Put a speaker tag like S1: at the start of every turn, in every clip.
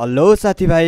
S1: Hello साथीभाइ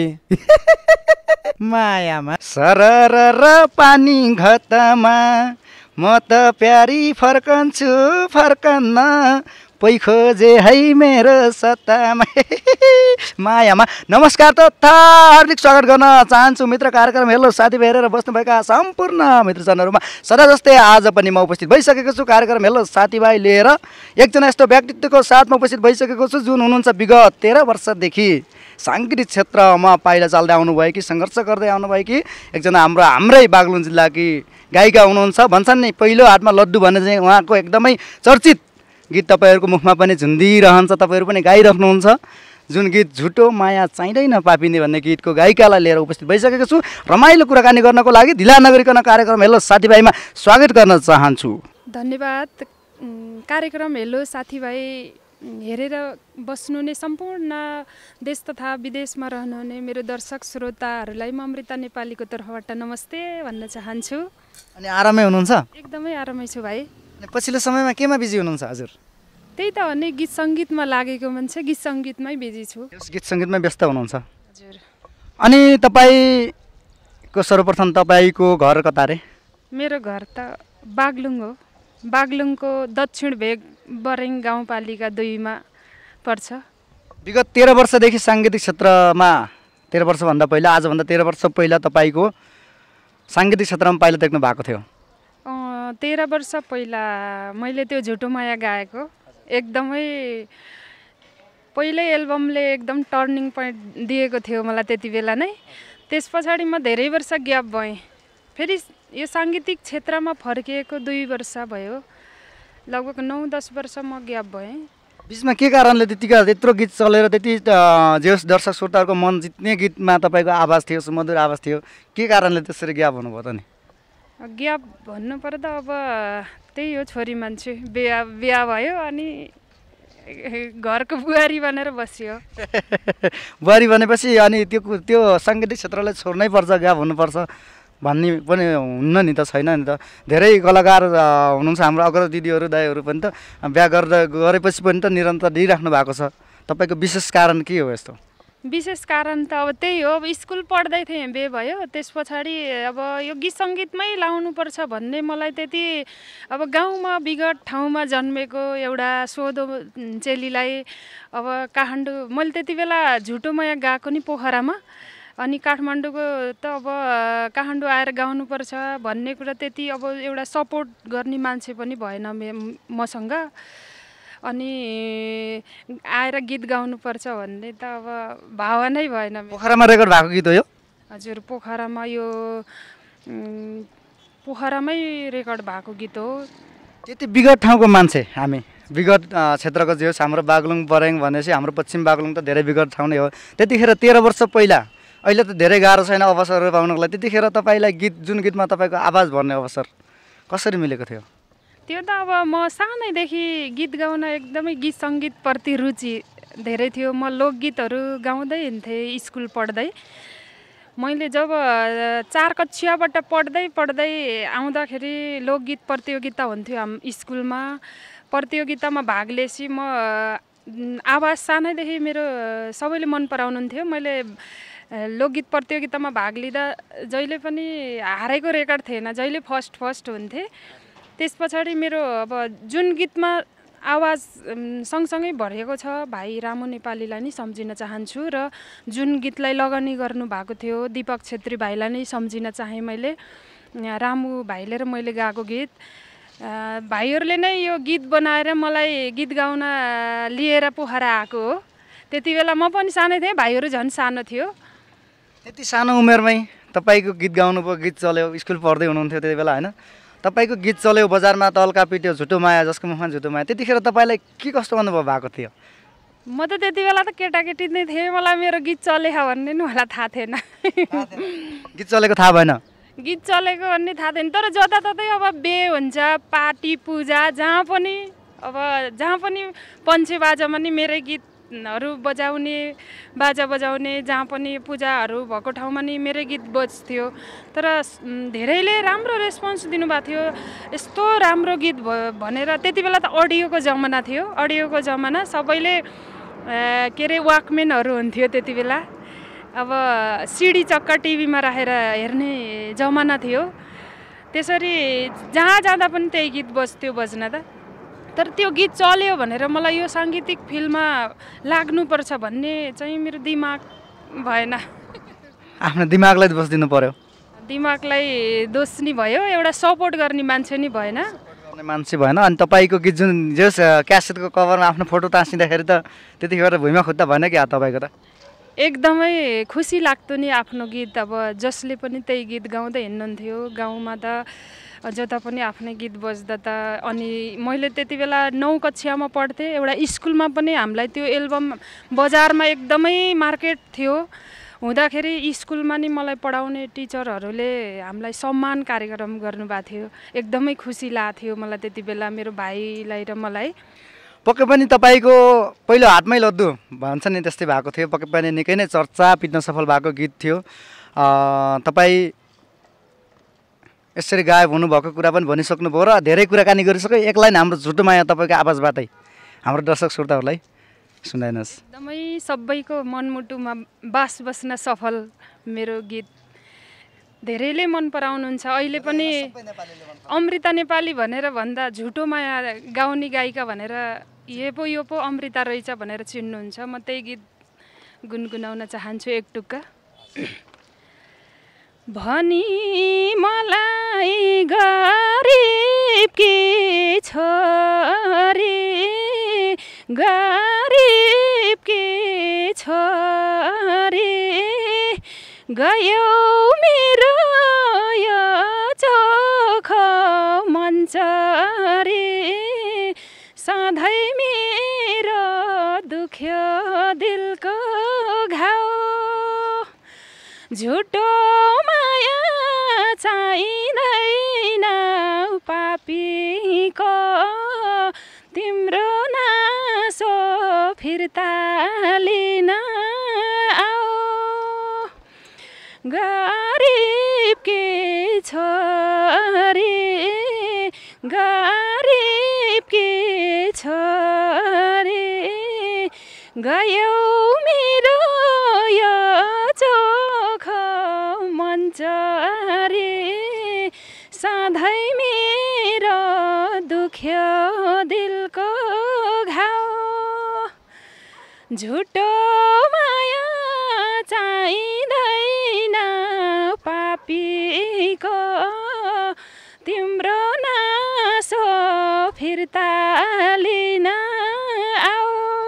S2: मायामा सरर पानी घतमा म त प्यारी फर्कन्छु फर्कन्न पै खोजे है मेरो सत्तामा मायामा। नमस्कार तथा हार्दिक स्वागत गर्न चाहन्छु मित्र कार्यक्रम हेलो साथीभाइ हेरेर बस्नुभएका सम्पूर्ण मित्रजनहरूमा। सदा जस्तै आज पनि म उपस्थित भइसकेको छु कार्यक्रम हेलो साथीभाइ लिएर। एकजना यस्तो व्यक्तित्वको साथमा उपस्थित भइसकेको छु जुन हुनुहुन्छ विगत 13 वर्षदेखि साङ्गीतिक क्षेत्रमा पाइला चाल्दै आउनुभएकी सङ्घर्ष गर्दै आउनुभएकी एकजना हाम्रै बागलुङ जिल्लाकी गायिका हुनुहुन्छ। भन्छन् नि पहिलो हातमा लड्डु भन्ने चाहिँ उहाँको एकदमै चर्चित गीत तपाईँहरूको मुखमा पनि झुन्डिरहन्छ, तपाईँहरू पनि गाइराख्नुहुन्छ। जुन गीत झुटो माया चाहिँदैन पापिने भन्ने गीतको गायिकालाई लिएर उपस्थित भइसकेको छु। रमाइलो कुराकानी गर्नको लागि ढिला नगरिकन कार्यक्रम हेलो साथीभाइमा स्वागत गर्न चाहन्छु।
S3: धन्यवाद। कार्यक्रम हेलो साथीभाइ हेरेर बस्नुहुने सम्पूर्ण देश तथा विदेशमा रहनुहुने मेरो दर्शक श्रोताहरूलाई म अमृता नेपालीको तर्फबाट नमस्ते भन्न चाहन्छु।
S2: अनि आरामै हुनुहुन्छ?
S3: एकदमै आरामै छु भाइ।
S2: अनि पछिल्लो समयमा केमा बिजी हुनुहुन्छ हजुर?
S3: त्यही त हो नि, गीत सङ्गीतमा लागेको मान्छे, गीत सङ्गीतमै बिजी छु।
S2: गीत सङ्गीतमै व्यस्त हुनुहुन्छ
S3: हजुर।
S2: अनि तपाईँको सर्वप्रथम तपाईँको घर कता रे?
S3: मेरो घर त बागलुङ हो। बागलुङको दक्षिण भेग बरेङ गाउँपालिका 2 मा पर्छ।
S2: विगत 13 वर्षदेखि साङ्गीतिक क्षेत्रमा 13 वर्षभन्दा पहिला आजभन्दा 13 वर्ष पहिला तपाईँको साङ्गीतिक क्षेत्रमा पाइला देख्नु भएको थियो?
S3: 13 वर्ष पहिला मैले त्यो झुटो माया गाएको एकदमै पहिल्यै एल्बमले एकदम टर्निङ पोइन्ट दिएको थियो मलाई त्यति बेला नै। त्यस पछाडि म धेरै वर्ष ग्याप भएँ। फेरि यो साङ्गीतिक क्षेत्रमा फर्किएको 2 वर्ष भयो। लगभग 9-10 वर्ष म ग्याप भएँ।
S2: बिचमा के कारणले त्यत्रो गीत चलेर त्यति जे दर्शक श्रोताहरूको मन जित्ने गीतमा तपाईँको आवाज थियो, सुमधुर आवाज थियो, के कारणले त्यसरी ग्याप हुनुभयो त नि?
S3: ग्याप भन्नुपर्दा अब त्यही हो, छोरी मान्छे बिहा भयो अनि घरको बुहारी बनेर बस्यो।
S2: बुहारी भनेपछि अनि त्यो साङ्गीतिक क्षेत्रलाई छोड्नै पर्छ, ग्याप हुनुपर्छ भन्ने पनि हुन्न नि त, छैन नि त। धेरै कलाकार हुनुहुन्छ हाम्रो अग्र दिदीहरू दाइहरू पनि त बिहा गरेपछि पनि त निरन्तर दिइराख्नु भएको छ। तपाईँको विशेष कारण के हो यस्तो?
S3: विशेष कारण त अब त्यही हो, अब स्कुल पढ्दै थिएँ, बे भयो। त्यस पछाडि अब यो गीत सङ्गीतमै लाउनुपर्छ भन्ने मलाई त्यति अब गाउँमा विगत ठाउँमा जन्मेको एउटा सोधो चेलीलाई अब काठमाडौँ मैले त्यति बेला झुटो माया गाएको नि पोखरामा, अनि काठमाडौँको त अब काठमाडौँ आएर गाउनुपर्छ भन्ने कुरा त्यति अब एउटा सपोर्ट गर्ने मान्छे पनि भएन मसँग। अनि आएर गीत गाउनुपर्छ भन्ने त अब भावनै भएन।
S2: पोखरामा रेकर्ड भएको गीत हो यो?
S3: हजुर, पोखरामा यो पोखरामै रेकर्ड भएको गीत हो।
S2: त्यति विगत ठाउँको मान्छे हामी, विगत क्षेत्रको जे होस् हाम्रो बागलुङ बरेङ भनेपछि हाम्रो पश्चिम बागलुङ त धेरै विगत ठाउँ नै हो। त्यतिखेर 13 वर्ष पहिला, अहिले त धेरै गाह्रो छैन अवसरहरू पाउनको लागि, त्यतिखेर तपाईँलाई जुन गीतमा तपाईँको आवाज भर्ने अवसर कसरी मिलेको थियो?
S3: त्यो त अब म सानैदेखि गीत गाउन एकदमै गीत सङ्गीतप्रति रुचि धेरै थियो। म लोकगीतहरू गाउँदै हिँड्थेँ स्कुल पढ्दै। मैले जब 4 कक्षाबाट पढ्दै आउँदाखेरि लोकगीत प्रतियोगिता हुन्थ्यो स्कुलमा। प्रतियोगितामा भाग लिएपछि म आवाज सानैदेखि मेरो सबैले मन पराउनुहुन्थ्यो। मैले लोकगीत प्रतियोगितामा भाग लिँदा जहिले पनि हारेको रेकर्ड थिएन, जहिले फर्स्ट हुन्थेँ। त्यस पछाडि मेरो अब जुन गीतमा आवाज सँगसँगै भरिएको छ भाइ रामु नेपालीलाई नै सम्झिन चाहन्छु, र जुन गीतलाई लगानी गर्नुभएको थियो दीपक छेत्री भाइलाई नै सम्झिन चाहेँ मैले। रामु भाइले र मैले गाएको गीत, भाइहरूले नै यो गीत बनाएर मलाई गीत गाउन लिएर पोखरा आएको हो। त्यति बेला म पनि सानै थिएँ, भाइहरू झन् सानो थियो।
S2: त्यति सानो उमेरमै तपाईँको गीत गाउनुभयो, गीत चल्यो, स्कुल पढ्दै हुनुहुन्थ्यो त्यति बेला होइन? तपाईँको गीत चल्यो, बजारमा तल्का पिट्यो झुटो माया, जसको मुखमा झुटो माया, त्यतिखेर तपाईँलाई के कस्तो अनुभव भएको थियो?
S3: म त त्यति बेला त केटाकेटी नै थिएँ, मलाई मेरो गीत चलेको भन्ने नि मलाई थाहा थिएन।
S2: गीत चलेको थाहा भएन?
S3: गीत चलेको भन्ने थाहा थिएन, तर जताततै अब बे हुन्छ, पार्टी पूजा, जहाँ पनि पञ्चे बाजामा नि मेरै गीतहरू बाजा बजाउने, जहाँ पनि पूजाहरू भएको ठाउँमा नि मेरै गीत बज्थ्यो। तर धेरैले राम्रो रेस्पोन्स दिनुभएको थियो, यस्तो राम्रो गीत भनेर। त्यति बेला त अडियोको जमाना थियो, सबैले के अरे वाकम्यानहरू हुन्थ्यो त्यति बेला। अब सिडी चक्का टिभीमा राखेर हेर्ने जमाना थियो। त्यसरी जहाँ जाँदा पनि त्यही गीत बज्थ्यो बज्न त। तर त्यो गीत चल्यो भनेर मलाई यो साङ्गीतिक फिल्डमा लाग्नुपर्छ भन्ने चाहिँ मेरो दिमाग भएन।
S2: आफ्नो दिमागलाई दोष दिनु पर्यो।
S3: दिमागलाई दोष नि भयो, एउटा सपोर्ट गर्ने मान्छे नि भएन।
S2: मान्छे भएन। अनि तपाईँको गीत जुन जस क्यासेटको कभरमा आफ्नो फोटो टाँसिँदाखेरि त त्यतिखेर भुइँमा खुट्टा भएन कि तपाईँको त?
S3: एकदमै खुसी लाग्थ्यो नि आफ्नो गीत। अब जसले पनि त्यही गीत गाउँदै हिँड्नुहुन्थ्यो गाउँमा त, जता पनि आफ्नै गीत बज्दा त। अनि मैले त्यति बेला 9 कक्षामा पढ्थेँ। एउटा स्कुलमा पनि हामीलाई त्यो एल्बम बजारमा एकदमै मार्केट थियो हुँदाखेरि स्कुलमा नि मलाई पढाउने टिचरहरूले हामीलाई सम्मान कार्यक्रम गर्नुभएको थियो। एकदमै खुसी लाग्थ्यो मलाई त्यति बेला, मेरो भाइलाई र मलाई।
S2: पक्कै पनि तपाईँको पहिलो हातमै लद्दु भन्छ नि त्यस्तै भएको थियो। पक्कै पनि निकै नै चर्चा पिट्न सफल भएको गीत थियो। तपाईँ यसरी गायब हुनुभएको कुरा पनि भनिसक्नुभयो र धेरै कुराकानी गरिसक्यो। एक लाइन हाम्रो झुटो माया तपाईँको आवाजबाटै हाम्रो दर्शक श्रोताहरूलाई सुनाइनुहोस्।
S3: एकदमै सबैको मनमुटुमा बास बस्न सफल मेरो गीत धेरैले मन पराउनुहुन्छ। अहिले पनि अमृता नेपाली भनेर भन्दा झुटो माया गाउने गायिका भनेर यो पो अमृता रहेछ भनेर चिन्नुहुन्छ। म त्यही गीत गुनगुनाउन चाहन्छु एक टुक्का। भनी मलाई गरिब की छोरी, गरिब की छोरी, गयो मेरो यो चोखो मन्चरी, सधैँ मेरो दुख्यो दिलको घाउ, झुटो माया चाहिँदैन पापीको, तिम्रो नासो फिर्ता लिन आऊ, गरिब की छोरी, गरिब की छोरी, गयो मेरो यो चोखो मन्चरी, सधैँ मेरो दुख्यो दिलको घाउ, झुटो माया चाहिँदैन पापीको, तिम्रो नासो फिर्ता लिन आऊ,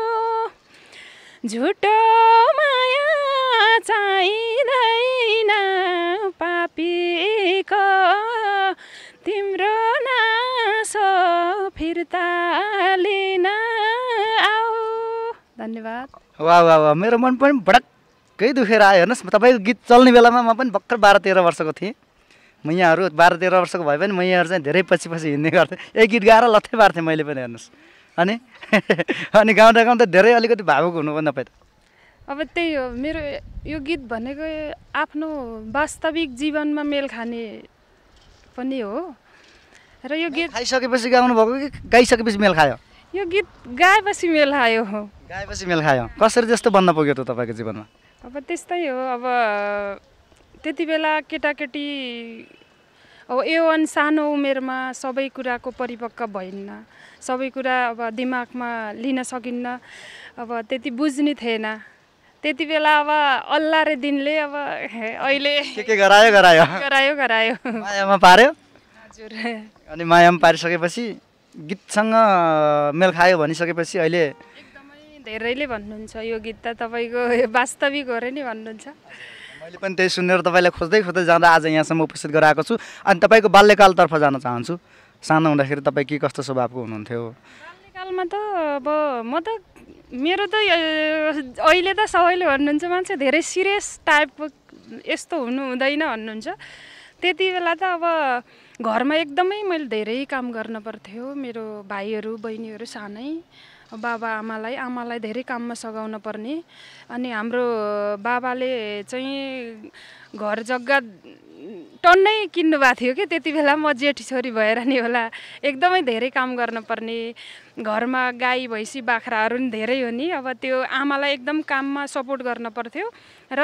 S3: झुटो माया चाहिँदैन पापीको, तिम्रो नासो फिर्ता लिन आऊ। धन्यवाद।
S2: वाह वाह वाह, मेरो मन पनि भडक्कै दुखेर आयो। हेर्नुहोस्, तपाईँको गीत चल्ने बेलामा म पनि भर्खर 12-13 वर्षको थिएँ। मैयाहरू 12-13 वर्षको भए पनि मैयाहरू चाहिँ धेरै पछि हिँड्ने गर्थेँ। एक गीत गाएर लत्थै पार्थेँ मैले पनि। हेर्नुहोस्, अनि गाउँदा गाउँदा धेरै अलिकति भावुक हुनुभयो तपाईँ त।
S3: अब त्यही हो, मेरो यो गीत भनेको आफ्नो वास्तविक जीवनमा मेल खाने पनि हो। र यो गीत
S2: खाइसकेपछि गाउनु भएको कि गाइसकेपछि मेल खायो?
S3: यो गीत गाएपछि मेल खायो।
S2: गाएपछि मेल खायो। कसरी जस्तो बन्न पुग्यो त तपाईँको जीवनमा?
S3: अब त्यस्तै हो। अब त्यति बेला केटाकेटी अब A1 सानो उमेरमा सबै कुराको परिपक्व भइन्न, सबै कुरा अब दिमागमा लिन सकिन्न, अब त्यति बुझ्ने थिएन। त्यति बेला अब अल्लाह रे दिनले अब अहिले
S2: के गरायो गरायो
S3: गरायो गरायो
S2: मायामा पार्यो।
S3: हजुर।
S2: अनि मायामा पारिसकेपछि गीतसँग मेल खायो भनिसकेपछि अहिले
S3: एकदमै धेरैले भन्नुहुन्छ यो गीत त तपाईँको वास्तविक हो र नि भन्नुहुन्छ।
S2: मैले पनि त्यही सुनेर तपाईँलाई खोज्दै खोज्दै जाँदा आज यहाँसम्म उपस्थित गराएको छु। अनि तपाईँको बाल्यकालतर्फ जान चाहन्छु। सानो हुँदाखेरि तपाईँ के कस्तो स्वभावको हुनुहुन्थ्यो?
S3: बाल्यकालमा त अब म त मेरो त अहिले त सबैले भन्नुहुन्छ मान्छे धेरै सिरियस टाइपको यस्तो हुनु हुँदैन भन्नुहुन्छ। त्यति बेला त अब घरमा एकदमै मैले धेरै काम गर्न पर्थ्यो। मेरो भाइहरू बहिनीहरू सानै, बाबा आमालाई धेरै काममा सघाउन पर्ने। अनि हाम्रो बाबाले चाहिँ घर जग्गा टन्नै किन्नु भएको थियो कि त्यति बेला, म जेठी छोरी भएर नि होला, एकदमै धेरै काम गर्न पर्ने। घरमा गाई भैँसी बाख्राहरू नि धेरै हो नि। अब त्यो आमालाई एकदम काममा सपोर्ट गर्न पर्थ्यो। र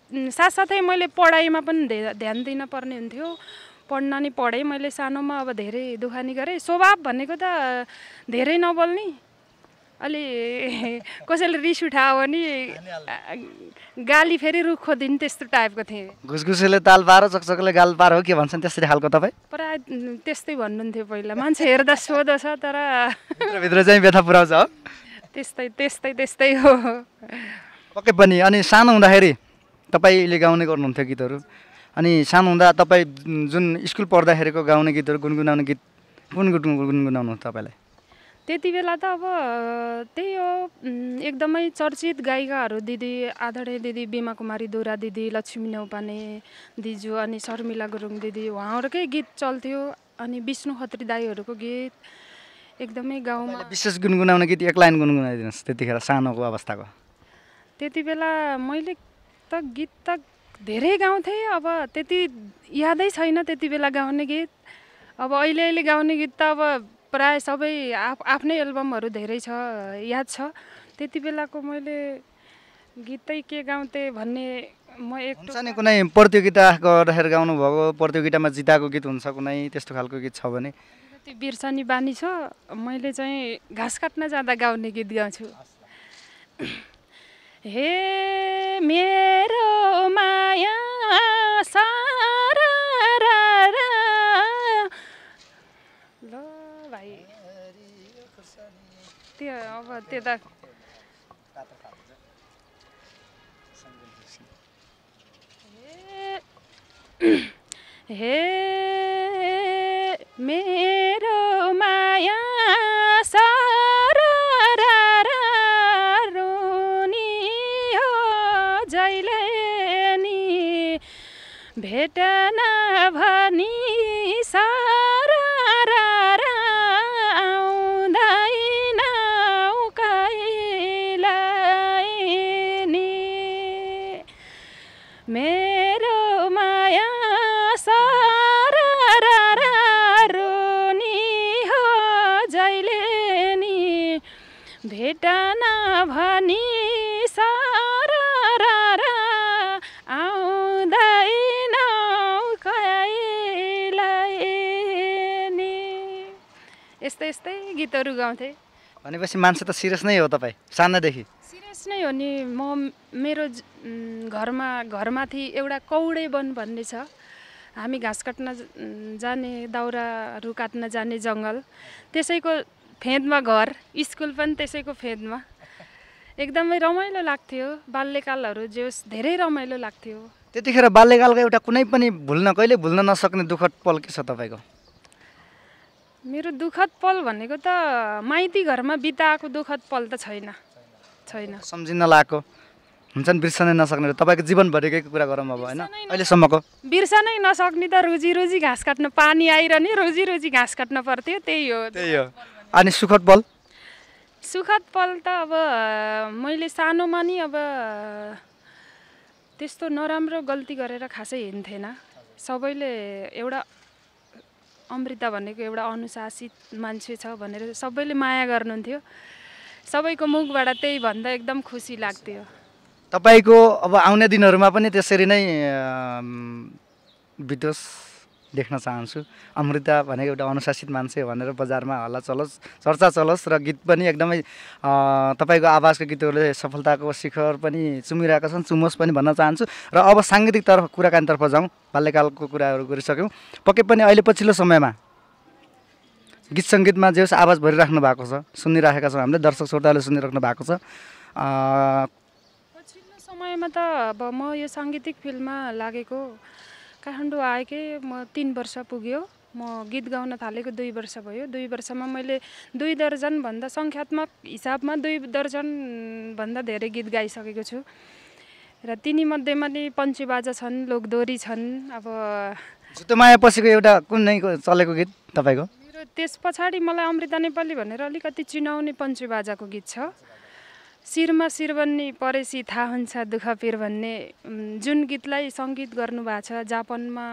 S3: साथसाथै मैले पढाइमा पनि ध्यान दिन पर्ने हुन्थ्यो। पढ्न नि पढेँ मैले सानोमा, अब धेरै दुखानी गरेँ। स्वभाव भनेको त धेरै नबोल्ने, अलि कसैले रिस उठायो भने गाली फेरि रुख खोदिने त्यस्तो टाइपको थिएँ।
S2: घुसघुसेले ताल पार, चकचकले गाल पार हो के भन्छन् त्यस्तै खालको तपाईँ?
S3: प्राय त्यस्तै भन्नुहुन्थ्यो पहिला। मान्छे हेर्दा सोधो छ तर
S2: भित्र चाहिँ व्यथा पुऱ्याउँछ हो।
S3: त्यस्तै त्यस्तै त्यस्तै हो।
S2: पक्कै पनि। अनि सानो हुँदाखेरि तपाईँले गाउने गर्नुहुन्थ्यो गीतहरू, अनि सानो हुँदा तपाईँ जुन स्कुल पढ्दाखेरिको गाउने गीतहरू, गुनगुनाउने गीत कुन गुनगुनाउनु तपाईँलाई?
S3: त्यति बेला त अब त्यही हो, एकदमै चर्चित गायिकाहरू दिदी, आदरणीय दिदी बिमा कुमारी दुरा दिदी, लक्ष्मी नेउपाने दिजु, अनि शर्मिला गुरुङ दिदी, उहाँहरूकै गीत चल्थ्यो। अनि विष्णु खत्री दाईहरूको गीत एकदमै गाउँमा।
S2: विशेष गुनगुनाउने गीत एक लाइन गुनगुनाइदिनुहोस् त्यतिखेर सानोको अवस्थाको।
S3: त्यति बेला मैले त गीत त धेरै गाउँथेँ, अब त्यति यादै छैन त्यति बेला गाउने गीत। अब अहिले गाउने गीत त अब प्राय सबै आफ्नै एल्बमहरू धेरै छ, याद छ। त्यति बेलाको मैले गीतै के गाउँथेँ भन्ने म एक
S2: हुन्छ नि, कुनै प्रतियोगिता गर्दाखेरि गाउनुभएको, प्रतियोगितामा जिताएको गीत हुन्छ कुनै त्यस्तो खालको गीत छ भने?
S3: त्यो बिर्सनी बानी छ, मैले चाहिँ घाँस काट्न जाँदा गाउने गीत गाउँछु। हे मेरो माया सारा ल भाइ त्यो अब त्यो त हे मेरो माया सारा रोनी हो जहिले नि भेटन भनी सारा आउँदैन कहिल्यै नि मेरो माया सारा रोनी हो जहिले नि भेटन भनी सारा आउँदैन कहिल्यै नि। यस्तै यस्तै गीतहरू गाउँथेँ।
S2: भनेपछि मान्छे त सिरियस नै हो तपाईँ सानैदेखि?
S3: सिरियस नै हो नि। म मेरो घरमाथि एउटा कौडे वन भन्ने छ। हामी घाँस काट्न जाने, दाउराहरू काट्न जाने जङ्गल, त्यसैको फेदमा घर, स्कुल पनि त्यसैको फेदमा। एकदमै रमाइलो लाग्थ्यो बाल्यकालहरू, जोस् धेरै रमाइलो लाग्थ्यो।
S2: त्यतिखेर बाल्यकालको एउटा कुनै पनि कहिले भुल्न नसक्ने दुःखद पल के छ तपाईँको?
S3: मेरो दुःखद पल भनेको त माइती घरमा बिताएको दुःखद पल त छैन।
S2: सम्झिन लागेको हुन्छन् बिर्सनै नसक्ने, तपाईँको जीवनभरिकै कुरा गरौँ अब होइन अहिलेसम्मको?
S3: बिर्सनै नसक्ने त रोजी घाँस काट्न, पानी आइरहने रोजी घाँस काट्न पर्थ्यो, त्यही हो।
S2: अनि सुखद पल?
S3: सुखद पल त अब मैले सानोमा नि अब त्यस्तो नराम्रो गल्ती गरेर खासै हिँड्थेन। सबैले एउटा अमृता भनेको एउटा अनुशासित मान्छे छ भनेर सबैले माया गर्नुहुन्थ्यो। सबैको मुखबाट त्यही भन्दा एकदम खुसी लाग्थ्यो।
S2: तपाईँको अब आउने दिनहरूमा पनि त्यसरी नै बितोस् देख्न चाहन्छु। अमृता भनेको एउटा अनुशासित मान्छे भनेर बजारमा हल्ला चलोस्, चर्चा चलोस्, र गीत पनि एकदमै तपाईँको आवाजको गीतहरूले सफलताको शिखर पनि चुमिरहेका छन्, चुमोस् पनि भन्न चाहन्छु। र अब साङ्गीतिक कुराकानीतर्फ जाउँ। बाल्यकालको कुराहरू गरिसक्यौँ। पक्कै पनि अहिले पछिल्लो समयमा गीत सङ्गीतमा जे होस् आवाज भरिराख्नु भएको छ, सुनिराखेका छौँ हामीले, दर्शक श्रोताले सुनिराख्नु भएको छ।
S3: पछिल्लो समयमा त अब म यो साङ्गीतिक फिल्डमा लागेको काठमाडौँ आएकै म 3 वर्ष पुग्यो। म गीत गाउन थालेको 2 वर्ष भयो। 2 वर्षमा मैले 2 दर्जनभन्दा सङ्ख्यात्मक हिसाबमा 2 दर्जनभन्दा धेरै गीत गाइसकेको छु। र तिनीमध्येमा नि पञ्चेबाजा छन्, लोकदोरी छन्। अब
S2: जुत्तोमाया पछिको एउटा कुनै चलेको गीत तपाईँको?
S3: मेरो त्यस पछाडि मलाई अमृता नेपाली भनेर अलिकति चिनाउने पञ्चेबाजाको गीत छ। शिरमा शिरबन्नी परेसी थाहा हुन्छ दुःख पिर भन्ने, जुन गीतलाई सङ्गीत गर्नुभएको छ जापानमा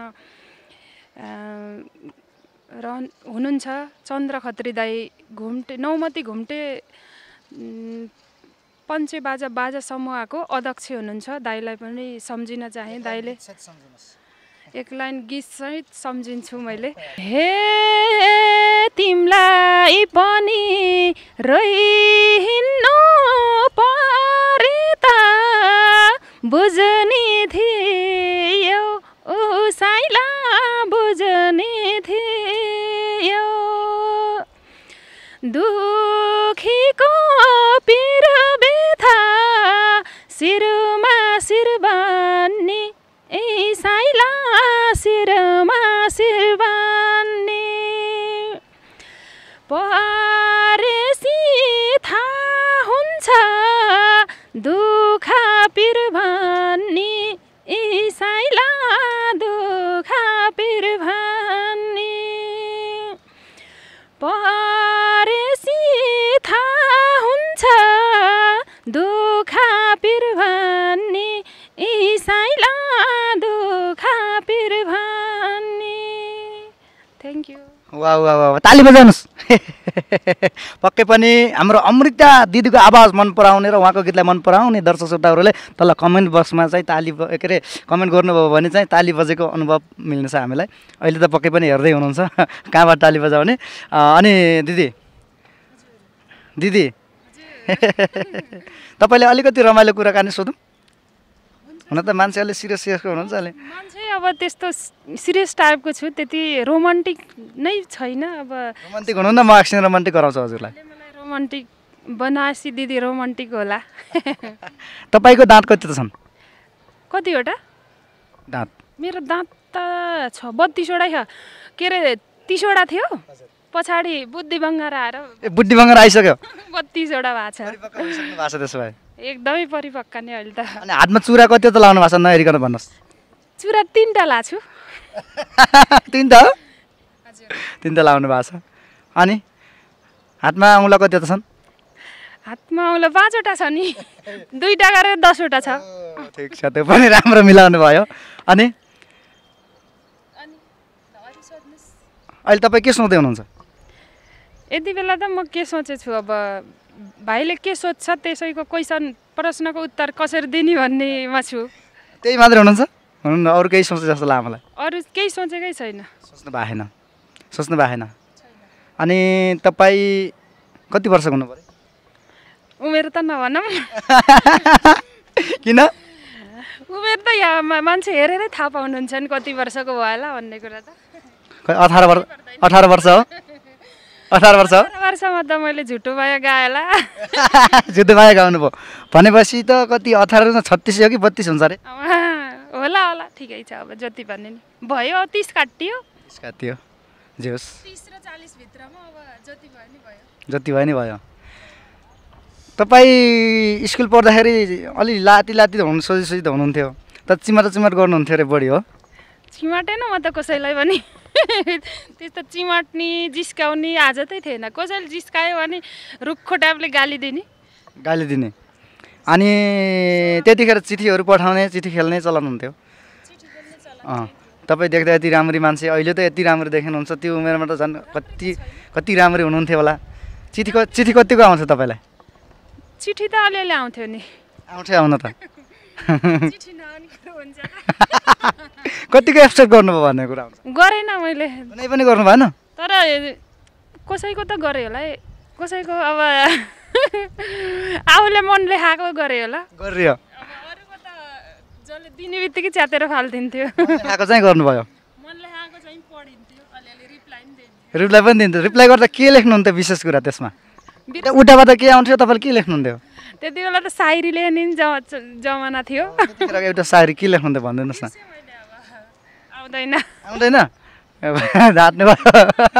S3: हुनुहुन्छ चन्द्र खत्री दाई, नौमती घुम्टे पञ्चे बाजा बाजा समूहको अध्यक्ष हुनुहुन्छ। दाइलाई पनि सम्झिन चाहे। दाइले एक लाइन गीतसहित सम्झिन्छु मैले। हे तिमलाई पनि रहिनु परे त बुझ्ने थियो साइला बुझ्ने थियो दुखीको पिर बेथा शिरमा शिर बान्ने साइला शिरमा शिर बान्ने परेसी थाहा हुन्छ दुःख पिर भन्ने साइला दुःख पिर भन्ने परेसी थाहा हुन्छ दुःख पिर भन्ने साइला दुःख पिर भन्ने। Thank you.
S2: वाह वाह वाह ताली बजाउनुहोस्। पक्कै पनि हाम्रो अमृता दिदीको आवाज मन पराउने र उहाँको गीतलाई मन पराउने दर्शक श्रोताहरूले तल कमेन्ट बक्समा चाहिँ ताली के अरे कमेन्ट गर्नुभयो भने चाहिँ ताली बजेको अनुभव मिल्नेछ हामीलाई। अहिले त पक्कै पनि हेर्दै हुनुहुन्छ कहाँबाट ताली बजाउने। अनि दिदी दिदी तपाईँले अलिकति रमाइलो कुराकानी सोधौँ। हुन त मान्छे अलि सिरियसको हुनुहुन्छ अलि
S3: मान्छे अब त्यस्तो सिरियस टाइपको छु त्यति रोमान्टिक नै छैन। अब
S2: रोमान्टिक हुनु न म एकछिन रोमान्टिक गराउँछु हजुरलाई।
S3: मलाई रोमान्टिक बनासी दिदी रोमान्टिक होला।
S2: तपाईँको दाँत कति त छन्?
S3: कतिवटा
S2: दाँत? मेरो
S3: दाँत त छ 32वटा छ। के अरे 30वटा थियो पछाडि बुद्धि बङ्गार आएर
S2: बुद्धि बङ्गार आइसक्यो
S3: 32वटा भएको छ।
S2: त्यसो भए
S3: एकदमै परिपक्क नै अहिले त।
S2: अनि हातमा चुरा कति त लाउनु भएको छ नहेरिकन भन्नुहोस्।
S3: चुरा 3टा लाछु।
S2: 3टा हो? हजुर 3टा लाउनु भएको छ। अनि हातमा औँला कति त छन्?
S3: हातमा औँला 5वटा छ नि 2टा गरेर 10वटा छ।
S2: ठिक छ त्यो पनि राम्रो मिलाउनु भयो। अनि अहिले तपाईँ के सोच्दै हुनुहुन्छ?
S3: यति बेला त म के सोचेछु अब भाइले के सोध्छ त्यसैको क्वेसन प्रश्नको उत्तर कसरी दिने भन्नेमा छु।
S2: त्यही मात्रै हुनुहुन्छ? हुनु अरू केही सोच्छ जस्तो लाग्यो मलाई।
S3: अरू केही सोचेकै छैन।
S2: सोच्नु भएन। अनि तपाईँ कति वर्षको हुनु पर्यो?
S3: उमेर त नभनौँ।
S2: किन?
S3: उमेर त यहाँ मान्छे हेरेरै थाहा पाउनुहुन्छ नि कति वर्षको भयो होला भन्ने कुरा त।
S2: 18 वर्ष हो? 18 वर्ष हो?
S3: 18 वर्षमा त मैले झुटो भयो गाएला।
S2: झुटो भयो गाउनु भयो भनेपछि त कति 18 36 हो कि 32 हुन्छ अरे?
S3: होला होला ठिकै छ अब जति भन्ने नि भयो 30 काटियो।
S2: 30 काटियो जेस
S3: 30 र 40 भित्रमा अब जति भयो नि भयो।
S2: जति भयो नि भयो। तपाईँ स्कुल पढ्दाखेरि अलि लाती हुनु सोची त हुनुहुन्थ्यो त चिमाट गर्नुहुन्थ्यो अरे बढी हो?
S3: चिमाटेन म त कसैलाई पनि त्यस्तो चिमाट्ने जिस्काउने आजतै थिएन। कसैले जिस्कायो भने रुखो टाइपले गाली दिने। अनि त्यतिखेर चिठीहरू पठाउने चिठी खेल्ने चलन हुन्थ्यो। तपाईँ देख्दा यति राम्री मान्छे अहिले त यति राम्रो देख्नुहुन्छ त्यो उमेरमा त झन् कति राम्री हुनुहुन्थ्यो होला। चिठी कतिको आउँथ्यो तपाईँलाई? चिठी त अलिअलि आउँथ्यो नि।
S2: आउँथ्यो आउन त कतिको एक्सेप्ट गर्नुभयो भन्ने कुरा
S3: गरेन मैले।
S2: कुनै पनि गर्नु भएन?
S3: तर कसैको त गरे होला है कसैको अब आफूले मनले खाएको गरे होला।
S2: गरियो
S3: अरूको त जसले दिने बित्तिकै च्यातेर फालिदिन्थ्यो।
S2: खाएको चाहिँ गर्नुभयो?
S3: मनले खाएको चाहिँ पढिन्थ्यो अलिअलि
S2: रिप्लाई पनि दिन्थ्यो। रिप्लाई गर्दा के लेख्नुहुन्थ्यो विशेष कुरा त्यसमा? उठाबाट के आउँथ्यो तपाईँले के लेख्नुहुन्थ्यो?
S3: त्यति बेला त सायरी लेख्ने जमाना थियो।
S2: त्यतिखेर एउटा सायरी के लेख्नुहुन्थ्यो भनिदिनुहोस् न।
S3: आउँदैन
S2: ढाँट्नु भयो।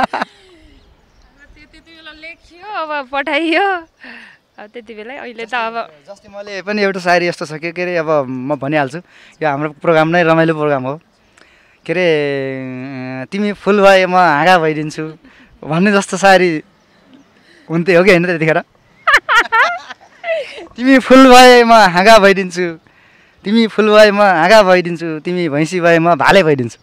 S3: त्यति बेला लेखियो अब पठाइयो अब त्यति बेला। अहिले त अब
S2: जस्तै मैले पनि एउटा सायरी यस्तो छ के अरे अब म भनिहाल्छु यो हाम्रो प्रोग्राम नै रमाइलो प्रोग्राम हो के अरे तिमी फुल भए म हाँगा भइदिन्छु भन्ने जस्तो सायरी हुन्थ्यो हो कि होइन त्यतिखेर? तिमी फुल भए म हाँगा भइदिन्छु तिमी फुल भए म हाँगा भइदिन्छु तिमी भैँसी भए म भाले भइदिन्छु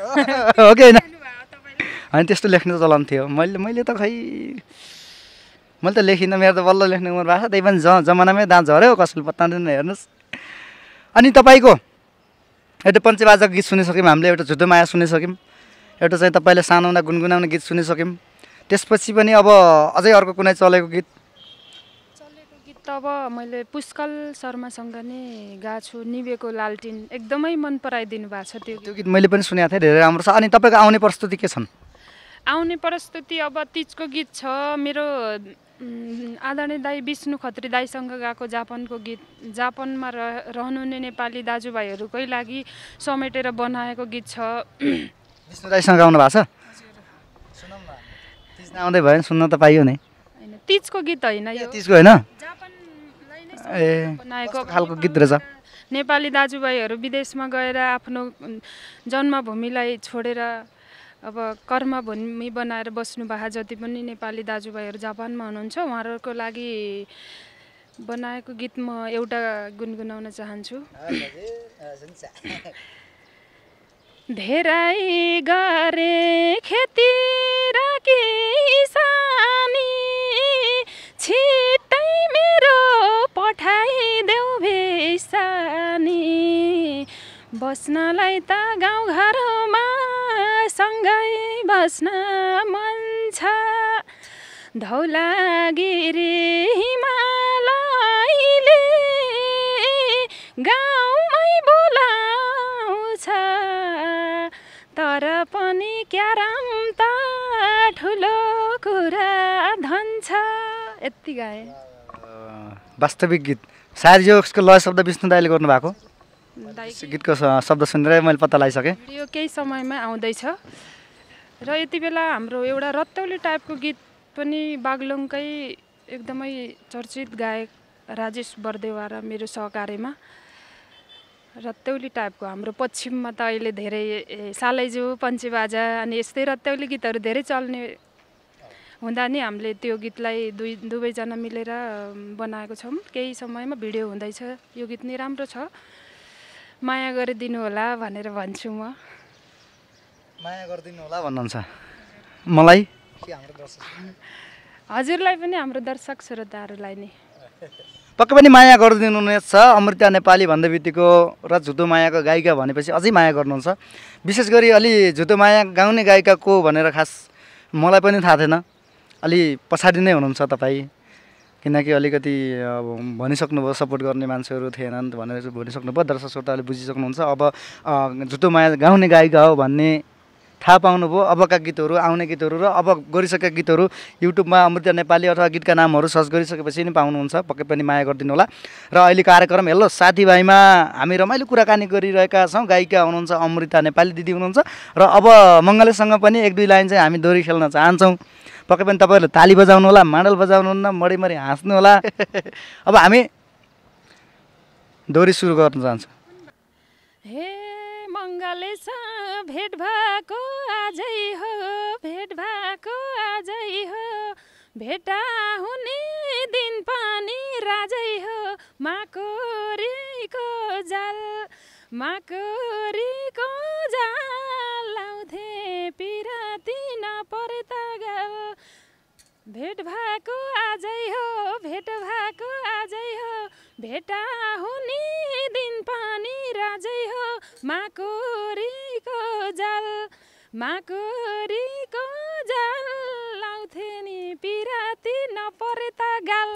S2: हो कि होइन? अनि त्यस्तो लेख्ने चलन थियो। मैले त खै मैले त लेखिनँ, मेरो त बल्ल लेख्ने उमेर भएको छ, त्यही पनि जमानामै दाँत झऱ्यो, कसैले पत्ता दिँदैन हेर्नुहोस्। अनि तपाईँको एउटा पञ्चवादक गीत सुनिसक्यौँ हामीले, एउटा झुटो माया सुनिसक्यौँ, एउटा चाहिँ तपाईँले सानो हुँदा गुनगुनाउने गीत सुनिसक्यौँ। त्यसपछि पनि अब अझै अर्को कुनै चलेको गीत?
S3: चलेको गीत त अब मैले पुष्कल शर्मासँग नै गाएको छु, निभेको लालटिन एकदमै मन पराइदिनु भएको छ त्यो
S2: त्यो गीत मैले पनि सुनेको थिएँ, धेरै राम्रो छ। अनि तपाईँको आउने प्रस्तुति के छन्?
S3: आउने प्रस्तुति अब तिजको गीत छ मेरो, आदरणीय दाई विष्णु खत्री दाईसँग गाएको जापानको गीत, जापानमा रहनुहुने नेपाली दाजुभाइहरूकै लागि समेटेर बनाएको गीत छ।
S2: विष्णु दाईसँग गाउनु भएको छ? सुनौँ न, तिज आउँदै भयो सुन्न त पाइयो नि।
S3: होइन तिजको गीत होइन यो,
S2: तिजको होइन,
S3: जापानलाई नै
S2: बनाएको खालको गीत रहेछ।
S3: नेपाली दाजुभाइहरू विदेशमा गएर आफ्नो जन्मभूमिलाई छोडेर अब कर्मभूमि बनाएर बस्नु भएको जति पनि नेपाली दाजुभाइहरू जापानमा हुनुहुन्छ उहाँहरूको लागि बनाएको गीत म एउटा गुनगुनाउन चाहन्छु। धेरै गरे खेती र किसानी, छिट्टै मेरो पठाइदेऊ भेसानी, बस्नलाई त गाउँघरमा सँगै बस्न मन छ, धौलागिरी हिमालयले गाउँमै बोलाउँछ, तर पनि क्यारम त ठुलो कुरा धन्छ। यति गाए।
S2: वास्तविक गीत सायद यो उसको लय शब्द विष्णु दाईले गर्नुभएको गीतको शब्द सुनेर मैले पत्ता लगाइसकेँ।
S3: यो केही समयमा आउँदैछ र यति बेला हाम्रो एउटा रत्तौली टाइपको गीत पनि बागलुङकै एकदमै चर्चित गायक राजेश बर्देवा र मेरो सहकार्यमा रत्तौली टाइपको, हाम्रो पश्चिममा त अहिले धेरै सालैजु पञ्चेबाजा अनि यस्तै रत्तौली गीतहरू धेरै चल्ने हुँदा नि हामीले त्यो गीतलाई दुवैजना मिलेर बनाएको छौँ। केही समयमा भिडियो हुँदैछ, यो गीत नै राम्रो छ, माया गरिदिनु होला भनेर भन्छु म।
S2: माया गरिदिनु होला भन्नुहुन्छ मलाई?
S3: हजुरलाई पनि हाम्रो दर्शक श्रोताहरूलाई नि
S2: पक्कै पनि माया गरिदिनु छ। अमृता नेपाली भन्दै बित्तिको र झुटो मायाको गायिका भनेपछि अझै माया गर्नुहुन्छ। विशेष गरी अलि झुटो माया गाउने गायिका को भनेर खास मलाई पनि थाहा थिएन, अलि पछाडि नै हुनुहुन्छ तपाईँ, किनकि अलिकति भनिसक्नुभयो सपोर्ट गर्ने मान्छेहरू थिएनन् भनेर भनिसक्नुभयो, दर्शक श्रोताले बुझिसक्नुहुन्छ। अब झुटो माया गाउने गायिका हो भन्ने थाहा पाउनुभयो। अबका गीतहरू, आउने गीतहरू र अब गरिसकेका गीतहरू युट्युबमा अमृता नेपाली अथवा गीतका नामहरू सर्च गरिसकेपछि नि पाउनुहुन्छ। पक्कै पनि माया गरिदिनु होला। र अहिले कार्यक्रम हेलो साथीभाइमा हामी रमाइलो कुराकानी गरिरहेका छौँ। गायिका हुनुहुन्छ अमृता नेपाली दिदी हुनुहुन्छ र अब मङ्गलेसँग पनि एक दुई लाइन चाहिँ हामी दोहोरी खेल्न चाहन्छौँ। पक्कै पनि तपाईँहरूले ताली बजाउनु होला, माडल बजाउनुहुन्न, मडी हाँस्नु होला। अब हामी दोहोरी सुरु गर्न चाहन्छौँ।
S3: हे मङ्गलेसँग भेट भएको आजै हो, भेट भएको आजै हो, भेटा हुने दिन पनि राजै हो, माकुरीको जाल, माकुरीको जाल लाउँथे पिराती नपरे त गाल, भेट भएको आजै हो, भेट भएको आजै हो, भेटा हुने दिन पनि राजै हो, माकुरीको जाल, माकुरीको जाल लाउँथे नि पिराती नपरे त गाल।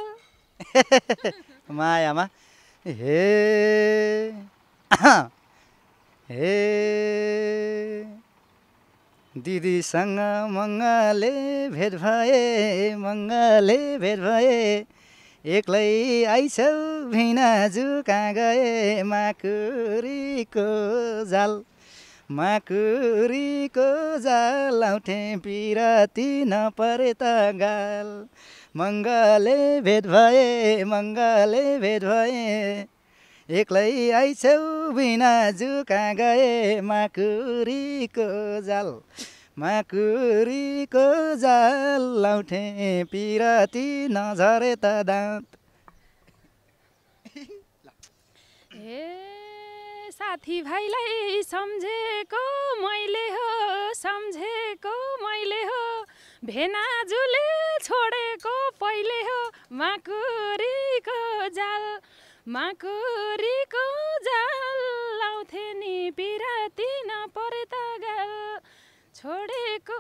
S2: मायामा हे हे दिदीसँग मङ्गले भेट भए, मङ्गले भेट भए, एक्लै आइछौ भिनाजु कहाँ गए, माकुरीको जाल, माकुरीको जाल लाउँथे पिराती नपरे त गाल, मङ्गले भेट भए, मङ्गले भेट भए, एक्लै आइछौ भिनाजु कहाँ गए, माकुरीको जाल, माकुरीको जाल लाउँथे पिराती नझरे त दाँत।
S3: हे साथीभाइलाई सम्झेको मैले हो, सम्झेको मैले हो, भेनाजुले छोडेको पहिले हो माकुरीको जाल माकुरीको जाल लाउँथे नि पिराती नपरे त गाल छोडेको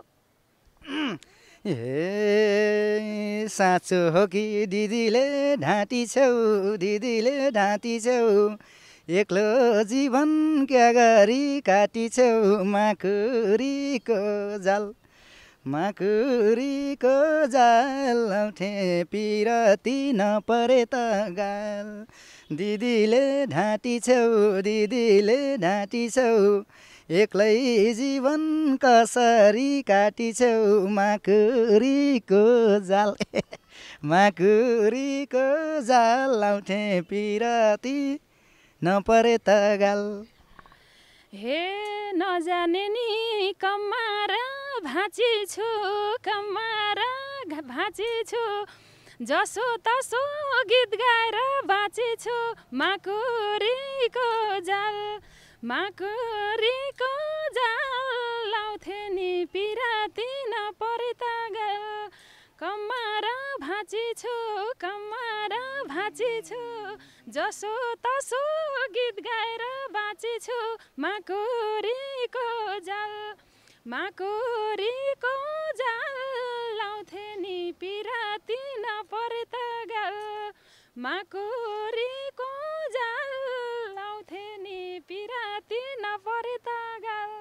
S2: ए साँचो हो कि दिदीले ढाँटी छौ दिदीले ढाँटी छौ एक्लो जीवन क्या गरी काटी छौ माकुरीको जाल माकुरीको जाल लाउँथे पिरती नपरे त गाल दिदीले ढाँटी छौ दिदीले ढाँटी छौ एक्लै जीवन कसरी काटी छौ माकुरीको जाल माकुरीको जाल लाउँथे पिरती नपरे त गाल
S3: हे नजाने नि कमारा भाँची छु कमारा भाँची छु जसो तसो गीत गाएर बाँची छु माकुरीको जाल माकुरीको जाल लाउँथे नि पिराती नपरे त गाल कमारा भाँची छु कमारा भाँची छु जसो तसो गीत गाएर बाँची छु माकुरीको जाल माकुरीको जाल लाउँथे नि पिराती नपरे त गाल माकुरीको जाल लाउँथे नि पिराती नपरे त गाल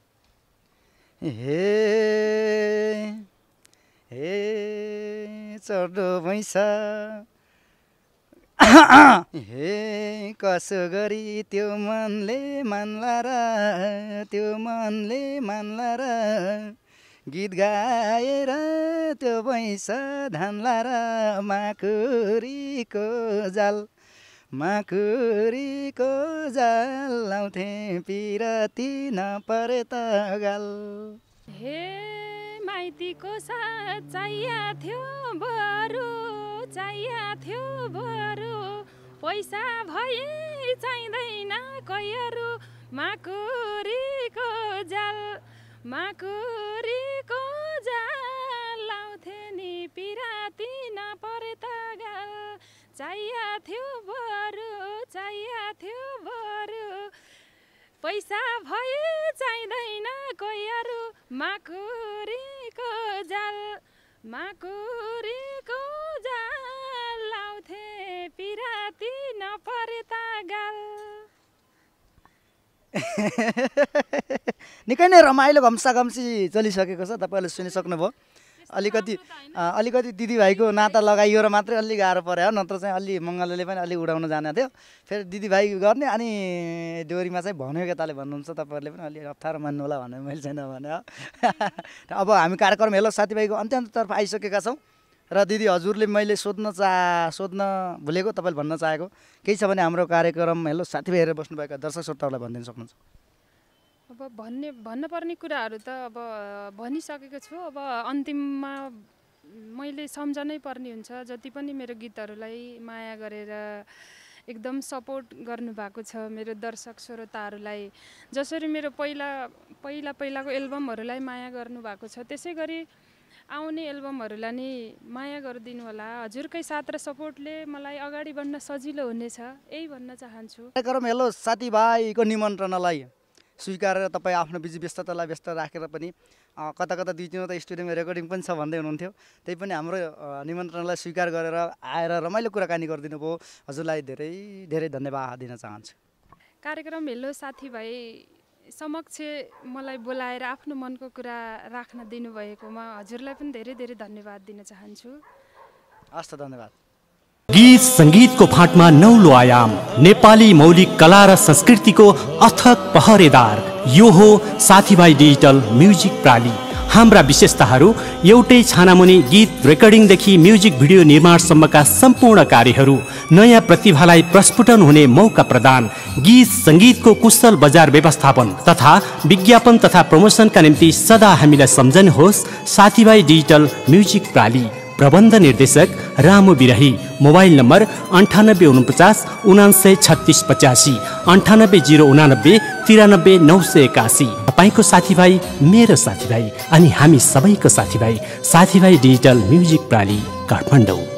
S2: हे हे चढ्दो भैँसा हे कसो गरी त्यो मनले मान्ला र त्यो मनले मान्ला र गीत गाएर त्यो भैँसा धान्ला र माकुरीको जाल माकुरीको जाल लाउँथे पिरती नपरे त गाल
S3: हे माइतीको साथ चाहिया थियो बरु चाहिया थियो बरु पैसा भए चाहिँदैन कैहरू माकुरीको जाल माकुरीको जाल लाउँथे नि पिराती नपरे त गाल चाहिया थियो बरु चाहिया थियो बरु पैसा भए चाहिँदैन कैहरू माकुरीको जाल माकुरीको जाल लाउँथे पिराती नपरे त गाल
S2: निकै नै रमाइलो घम्साघम्सी चलिसकेको छ तपाईँहरूले सुनिसक्नुभयो अलिकति दिदीभाइको नाता लगाइयो र मात्रै अलि गाह्रो पर्यो नत्र चाहिँ अलि मङ्गलले पनि अलि उडाउन जाने थियो फेरि दिदीभाइ गर्ने अनि डोरीमा चाहिँ भन्यो के ताले भन्नुहुन्छ तपाईँहरूले पनि अलि अप्ठ्यारो मान्नु होला भनेर मैले छैन भने अब हामी कार्यक्रम हेलो साथीभाइको अन्त्यन्ततर्फ आइसकेका छौँ र दिदी हजुरले मैले सोध्न भुलेको तपाईँले भन्न चाहेको केही छ भने हाम्रो कार्यक्रम हेलो साथीभाइ हेरेर बस्नुभएका दर्शक श्रोताहरूलाई भनिदिन सक्नुहुन्छ
S3: अब भन्नुपर्ने कुराहरू त अब भनिसकेको छु अब अन्तिममा मैले सम्झनै पर्ने हुन्छ जति पनि मेरो गीतहरूलाई माया गरेर एकदम सपोर्ट गर्नुभएको छ मेरो दर्शक श्रोताहरूलाई जसरी मेरो पहिलाको एल्बमहरूलाई माया गर्नुभएको छ त्यसै गरी आउने एल्बमहरूलाई नि माया गरिदिनु होला हजुरकै साथ र सपोर्टले मलाई अगाडि बढ्न सजिलो हुनेछ यही भन्न चाहन्छु
S2: कार्यक्रम हेलो साथीभाइको निमन्त्रणालाई स्वीकारेर तपाईँ आफ्नो बिजी व्यस्ततालाई व्यस्त राखेर पनि कता कता दुई तीनवटा स्टुडियोमा रेकर्डिङ पनि छ भन्दै हुनुहुन्थ्यो त्यही पनि हाम्रो निमन्त्रणालाई स्वीकार गरेर आएर रमाइलो कुराकानी गरिदिनु भयो हजुरलाई धेरै धेरै धन्यवाद दिन चाहन्छु
S3: कार्यक्रम हेलो साथीभाइ समक्ष मलाई बोलाएर आफ्नो मनको कुरा राख्न दिनुभएकोमा हजुरलाई पनि धेरै धेरै धन्यवाद दिन चाहन्छु
S2: हस् त धन्यवाद
S1: गीत संगीतको फाँटमा नौलो आयाम नेपाली मौलिक कला र संस्कृतिको अथक पहरेदार यो हो साथीभाइ डिजिटल म्युजिक प्राली हाम्रा विशेषताहरू एउटै छानामुनि गीत रेकर्डिङदेखि म्युजिक भिडियो निर्माणसम्मका सम्पूर्ण कार्यहरू नयाँ प्रतिभालाई प्रस्फुटन हुने मौका प्रदान गीत संगीतको कुशल बजार व्यवस्थापन तथा विज्ञापन तथा प्रमोसनका निम्ति सदा हामीलाई सम्झनुहोस् साथीभाइ डिजिटल म्युजिक प्राली प्रबन्ध निर्देशक रामु बिरही। Mobile number 9849 99 36 85 98 089 93 981। तपाईँको साथीभाइ मेरो साथीभाइ अनि हामी सबैको साथीभाइ डिजिटल म्युजिक प्राली काठमाडौँ।